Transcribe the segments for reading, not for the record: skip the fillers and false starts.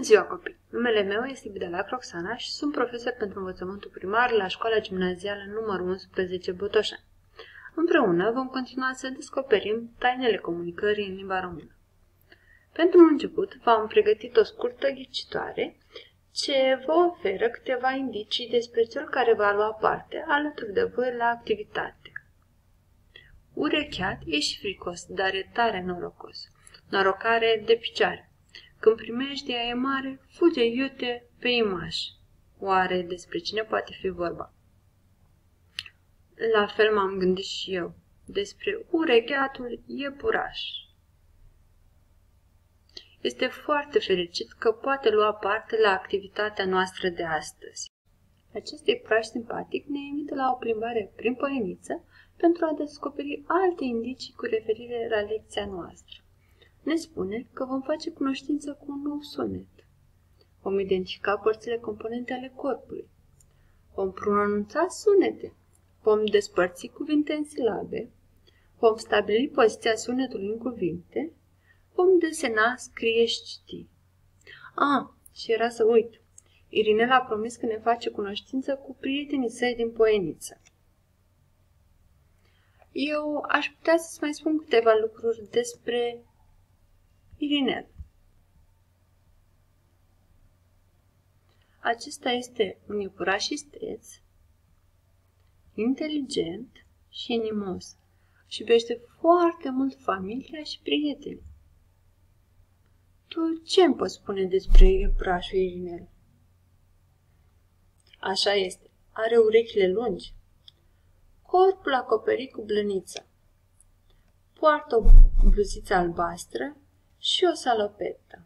ziua, copii! Numele meu este Bidelac Roxana și sunt profesor pentru învățământul primar la școala gimnazială numărul 11 Botoșani. Împreună vom continua să descoperim tainele comunicării în limba română. Pentru început, v-am pregătit o scurtă ghicitoare ce vă oferă câteva indicii despre cel care va lua parte alături de voi la activitate. Urecheat e și fricos, dar e tare norocos. Norocare de picioare. Când primești e mare, fuge iute pe imaș. Oare despre cine poate fi vorba? La fel m-am gândit și eu, despre urecheatul iepuraș. Este foarte fericit că poate lua parte la activitatea noastră de astăzi. Acest iepuraș simpatic ne invită la o plimbare prin Poieniță pentru a descoperi alte indicii cu referire la lecția noastră. Ne spune că vom face cunoștință cu un nou sunet. Vom identifica părțile componente ale corpului. Vom pronunța sunete. Vom despărți cuvinte în silabe. Vom stabili poziția sunetului în cuvinte. Vom desena, scrie și citi. Și era să uit. Irinela a promis că ne face cunoștință cu prietenii săi din Poieniță. Eu aș putea să-ți mai spun câteva lucruri despre Irinel. Acesta este un iepuraș isteț, inteligent și inimos. Își iubește foarte mult familia și prietenii. Tu ce îmi poți spune despre iepurașul Irinel? Așa este. Are urechile lungi, corpul acoperit cu blăniță, poartă o bluziță albastră și o salopetă.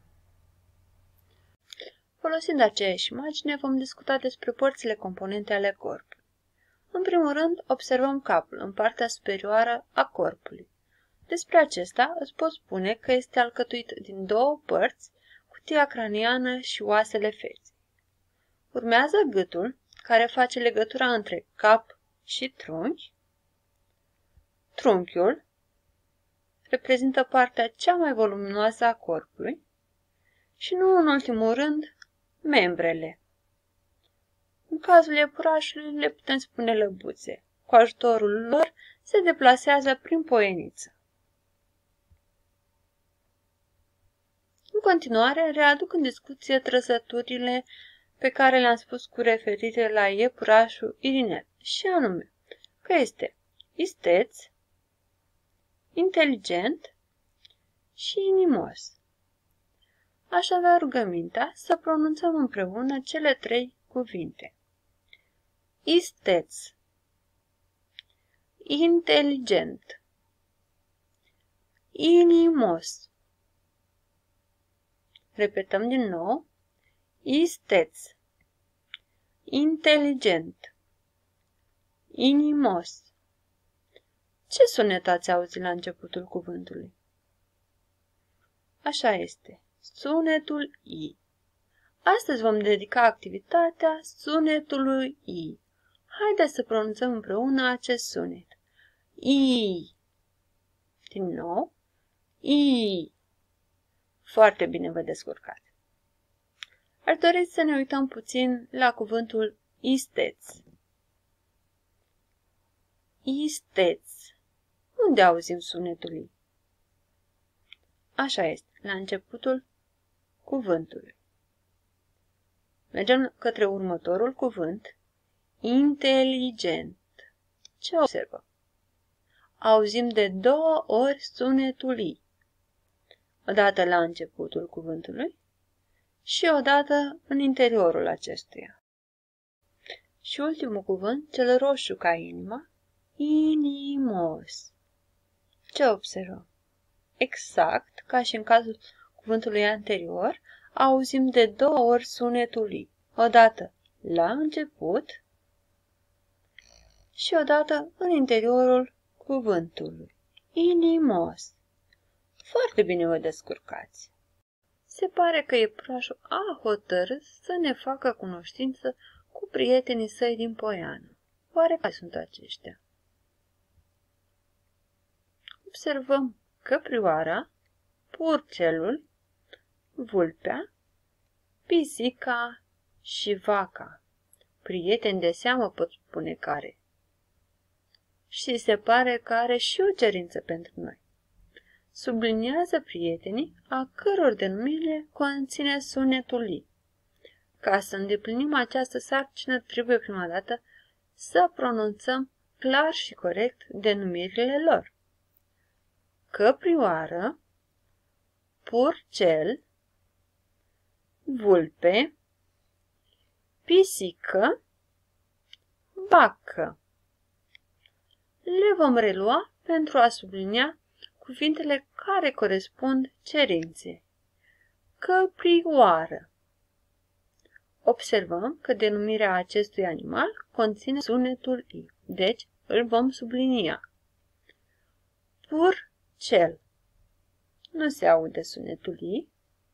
Folosind aceeași imagine, vom discuta despre părțile componente ale corpului. În primul rând, observăm capul, în partea superioară a corpului. Despre acesta îți pot spune că este alcătuit din două părți, cutia craniană și oasele feței. Urmează gâtul, care face legătura între cap și trunchi. Trunchiul reprezintă partea cea mai voluminoasă a corpului și, nu în ultimul rând, membrele. În cazul iepurașului le putem spune lăbuțe. Cu ajutorul lor se deplasează prin Poieniță. În continuare, readuc în discuție trăsăturile pe care le-am spus cu referire la iepurașul Irinel, și anume că este isteț, inteligent și inimos. Aș avea rugămintea să pronunțăm împreună cele trei cuvinte. Isteț, inteligent, inimos. Repetăm din nou. Isteț, inteligent, inimos. Ce sunet ați auzit la începutul cuvântului? Așa este, sunetul I. Astăzi vom dedica activitatea sunetului I. Haideți să pronunțăm împreună acest sunet. I. Din nou. I. Foarte bine vă descurcați. Aș dori să ne uităm puțin la cuvântul isteț. Isteț. Unde auzim sunetul I? Așa este, la începutul cuvântului. Mergem către următorul cuvânt. Inteligent. Ce observăm? Auzim de două ori sunetul I. Odată la începutul cuvântului și odată în interiorul acestuia. Și ultimul cuvânt, cel roșu ca inima, inimos. Ce observăm? Exact ca și în cazul cuvântului anterior, auzim de două ori sunetul I. Odată la început și odată în interiorul cuvântului. Inimos. Foarte bine vă descurcați. Se pare că iepurașul a hotărât să ne facă cunoștință cu prietenii săi din Poiană. Oare care sunt aceștia? Observăm căprioara, purcelul, vulpea pisica și vaca. Prieteni de seamă pot spune care. Și se pare că are și o cerință pentru noi. Subliniază prietenii a căror denumire conține sunetul I. Ca să îndeplinim această sarcină, trebuie prima dată să pronunțăm clar și corect denumirile lor. Căprioară, purcel, vulpe, pisică, vacă. Le vom relua pentru a sublinia cuvintele care corespund cerinței. Căprioară. Observăm că denumirea acestui animal conține sunetul I, deci îl vom sublinia. Purcel. Nu se aude sunetul I.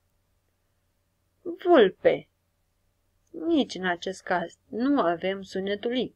Vulpe. Nici în acest caz nu avem sunetul I.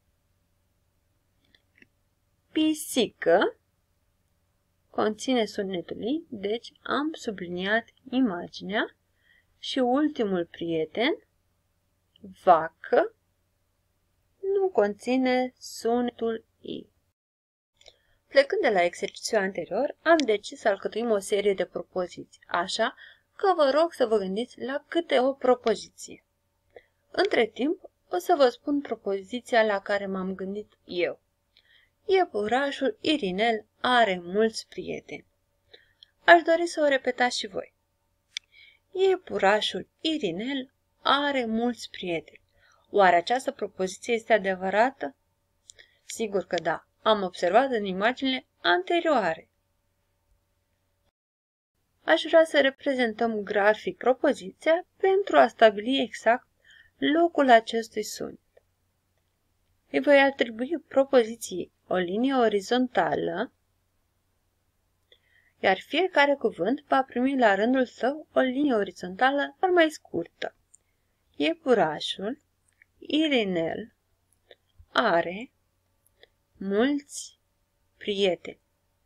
Pisică conține sunetul I, deci am subliniat imaginea. Și ultimul prieten, vacă, nu conține sunetul I. Plecând de la exercițiul anterior, am decis să alcătuim o serie de propoziții, așa că vă rog să vă gândiți la câte o propoziție. Între timp, o să vă spun propoziția la care m-am gândit eu. Iepurașul Irinel are mulți prieteni. Aș dori să o repetați și voi. Iepurașul Irinel are mulți prieteni. Oare această propoziție este adevărată? Sigur că da. Am observat în imaginile anterioare. Aș vrea să reprezentăm grafic propoziția pentru a stabili exact locul acestui sunet. Îi voi atribui propoziției o linie orizontală, iar fiecare cuvânt va primi la rândul său o linie orizontală, dar mai scurtă. Iepurașul Irinel are mulți prieteni.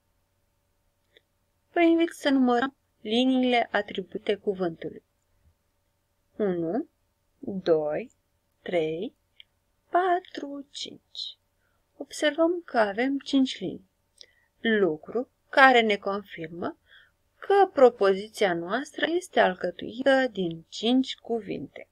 Vă invit să numărăm liniile atribute cuvântului. 1, 2, 3, 4, 5. Observăm că avem 5 linii, lucru care ne confirmă că propoziția noastră este alcătuită din 5 cuvinte.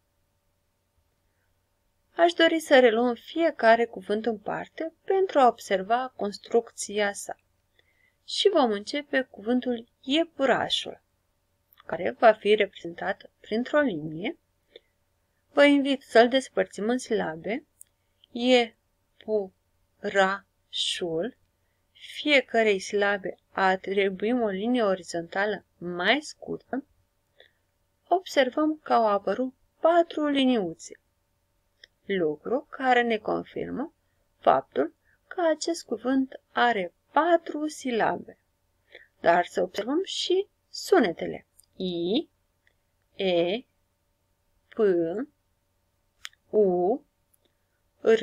Aș dori să reluăm fiecare cuvânt în parte pentru a observa construcția sa. Și vom începe cu cuvântul iepurașul, care va fi reprezentat printr-o linie. Vă invit să-l despărțim în silabe. Iepurașul. Fiecarei silabe atribuim o linie orizontală mai scurtă. Observăm că au apărut 4 liniuțe, lucru care ne confirmă faptul că acest cuvânt are 4 silabe. Dar să observăm și sunetele I, E, P, U, R,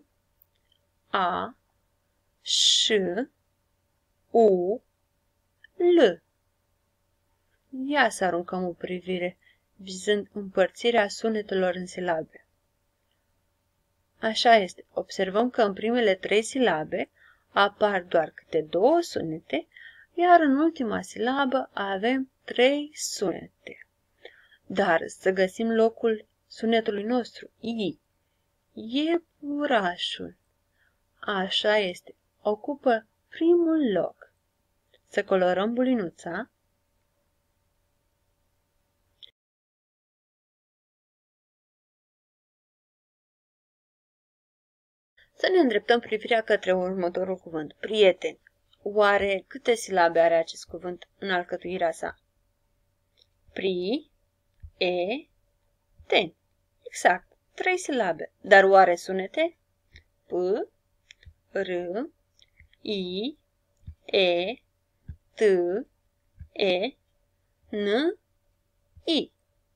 A, Ș, U, L. Ia să aruncăm o privire vizând împărțirea sunetelor în silabe. Așa este. Observăm că în primele 3 silabe apar doar câte 2 sunete, iar în ultima silabă avem 3 sunete. Dar să găsim locul sunetului nostru, I. Iepurașul. Așa este. Ocupă primul loc. Să colorăm bulinuța. Să ne îndreptăm privirea către următorul cuvânt. Prieten. Oare câte silabe are acest cuvânt în alcătuirea sa? Pri, e, ten. Exact, 3 silabe. Dar oare sunete? P, R, I, E, T, E, N, I.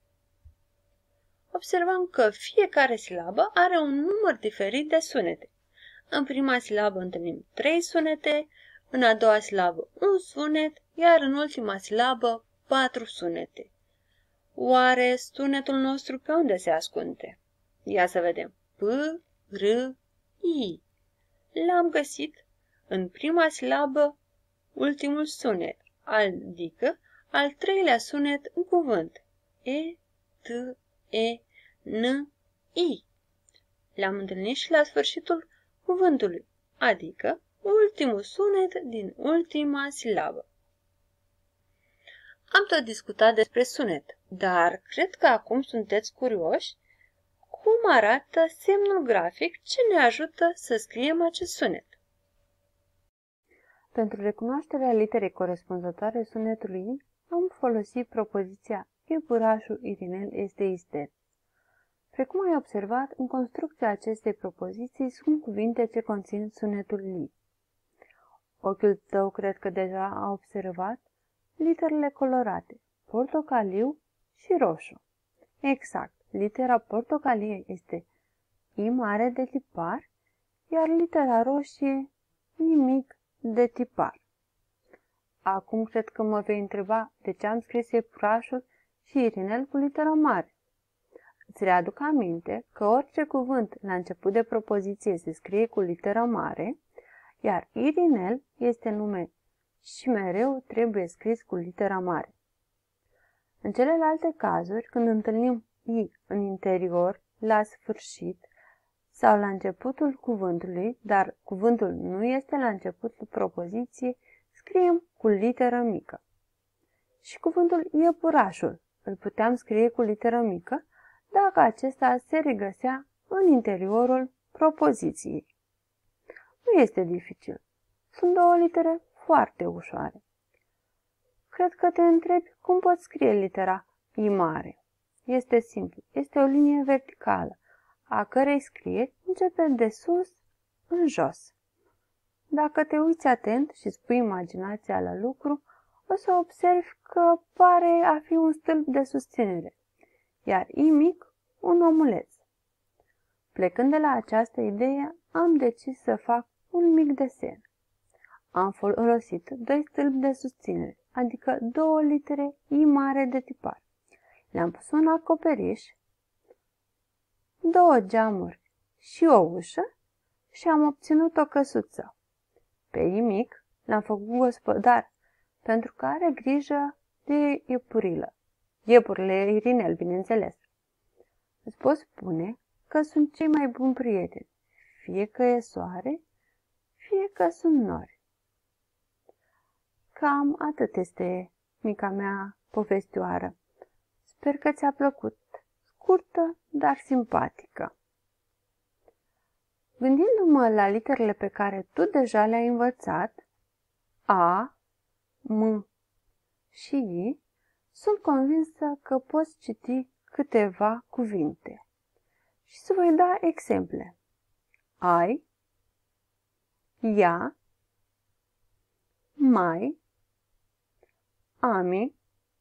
Observăm că fiecare silabă are un număr diferit de sunete. În prima silabă întâlnim 3 sunete, în a doua silabă un sunet, iar în ultima silabă 4 sunete. Oare sunetul nostru pe unde se ascunde? Ia să vedem. P, R, I. L-am găsit în prima silabă, ultimul sunet, adică al treilea sunet în cuvânt. E, T, E, N, I. Le-am întâlnit și la sfârșitul cuvântului, adică ultimul sunet din ultima silabă. Am tot discutat despre sunet, dar cred că acum sunteți curioși cum arată semnul grafic ce ne ajută să scriem acest sunet. Pentru recunoașterea literei corespunzătoare sunetului I, am folosit propoziția iepurașul Irinel este ister. Precum ai observat, în construcția acestei propoziții sunt cuvinte ce conțin sunetul I. Ochiul tău cred că deja a observat literele colorate, portocaliu și roșu. Exact, litera portocalie este I mare de tipar, iar litera roșie I mic de tipar. Acum cred că mă vei întreba de ce am scris iepurașul și Irinel cu litera mare. Îți readuc aminte că orice cuvânt la început de propoziție se scrie cu litera mare, iar Irinel este nume și mereu trebuie scris cu litera mare. În celelalte cazuri, când întâlnim I în interior, la sfârșit sau la începutul cuvântului, dar cuvântul nu este la începutul propoziției, scriem cu literă mică. Și cuvântul iepurașul îl puteam scrie cu literă mică dacă acesta se regăsea în interiorul propoziției. Nu este dificil. Sunt două litere foarte ușoare. Cred că te întrebi cum poți scrie litera I mare. Este simplu. Este o linie verticală, a cărei scrieri începe de sus în jos. Dacă te uiți atent și spui imaginația la lucru, o să observi că pare a fi un stâlp de susținere, iar I mic un omuleț. Plecând de la această idee, am decis să fac un mic desen. Am folosit doi stâlpi de susținere, adică două litere I mare de tipar. Le-am pus un acoperiș, două geamuri și o ușă și am obținut o căsuță. Pe I mic l-am făcut gospodar, pentru că are grijă de iepurilă. Iepurile Irinel, bineînțeles. Îți pot spune că sunt cei mai buni prieteni, fie că e soare, fie că sunt nori. Cam atât este mica mea povestioară. Sper că ți-a plăcut. Scurtă, dar simpatică. Gândindu-mă la literele pe care tu deja le-ai învățat, A, M și I, sunt convinsă că poți citi câteva cuvinte. Și să voi da exemple. Ai, ia, mai, ami,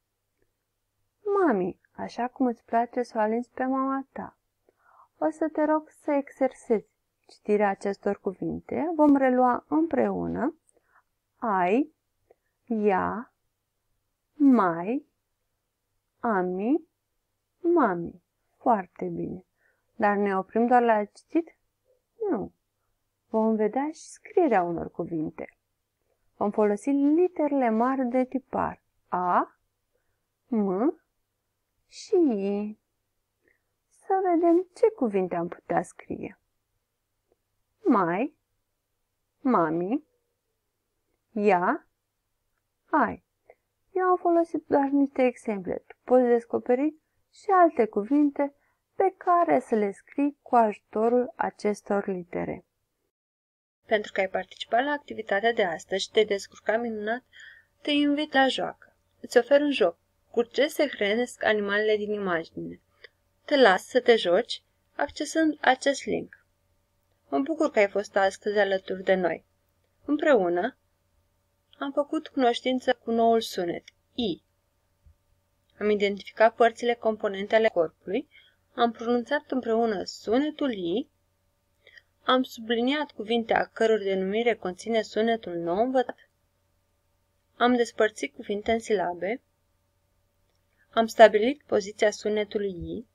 mami, așa cum îți place să o alinzi pe mama ta. O să te rog să exersezi citirea acestor cuvinte. Vom relua împreună ai, ia, mai, ami, mami. Foarte bine. Dar ne oprim doar la citit? Nu. Vom vedea și scrierea unor cuvinte. Vom folosi literele mari de tipar A, M și I. Să vedem ce cuvinte am putea scrie. Mai, mami, ia, ai. Eu am folosit doar niște exemple. Tu poți descoperi și alte cuvinte pe care să le scrii cu ajutorul acestor litere. Pentru că ai participat la activitatea de astăzi și te-ai descurcat minunat, te invit la joacă. Îți ofer un joc cu ce se hrănesc animalele din imagine. Te las să te joci accesând acest link. Mă bucur că ai fost astăzi alături de noi. Împreună am făcut cunoștință cu noul sunet, I. Am identificat părțile componente ale corpului, am pronunțat împreună sunetul I, am subliniat cuvinte a căror denumire conține sunetul nou învățat, am despărțit cuvinte în silabe, Am stabilit poziția sunetului I.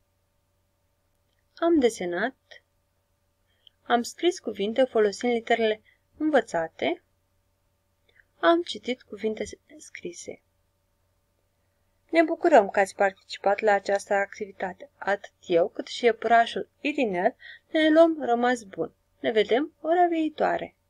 Am desenat. Am scris cuvinte folosind literele învățate. Am citit cuvinte scrise. Ne bucurăm că ați participat la această activitate. Atât eu cât și iepurașul Irinel ne luăm rămas bun. Ne vedem ora viitoare.